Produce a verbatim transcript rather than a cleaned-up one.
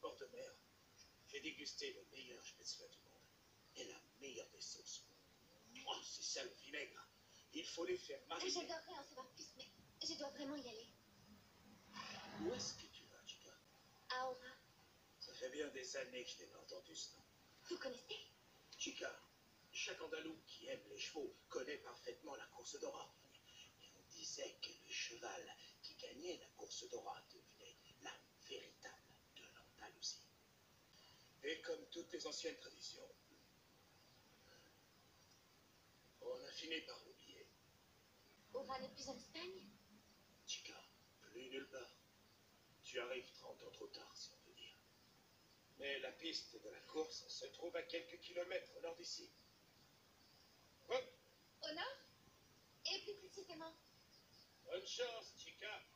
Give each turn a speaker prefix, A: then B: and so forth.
A: bord de mer, j'ai dégusté le meilleur spätzle du monde. Et la meilleure des sauces. Oh, c'est ça le vinaigre. Il faut les faire mariner.
B: J'adorerais en savoir plus, mais je dois vraiment y aller.
A: Où est-ce que tu vas, Chica?
B: À Aura.
A: Ça fait bien des années que je n'ai pas entendu ce nom.
B: Vous connaissez?
A: Chica, chaque Andalou qui aime les chevaux connaît parfaitement la course d'Aura. Et on disait que le cheval qui gagnait la course d'Aura devenait l'âme véritable de l'Andalousie. Et comme toutes les anciennes traditions, on a fini par l'oublier.
B: Aura n'est plus en Espagne?
A: Chica, plus nulle part. Tu arrives trente ans trop tard, si on peut dire. Mais la piste de la course se trouve à quelques kilomètres au nord d'ici. Hop!
B: Au nord? Et plus précisément?
A: Bonne chance, Chica!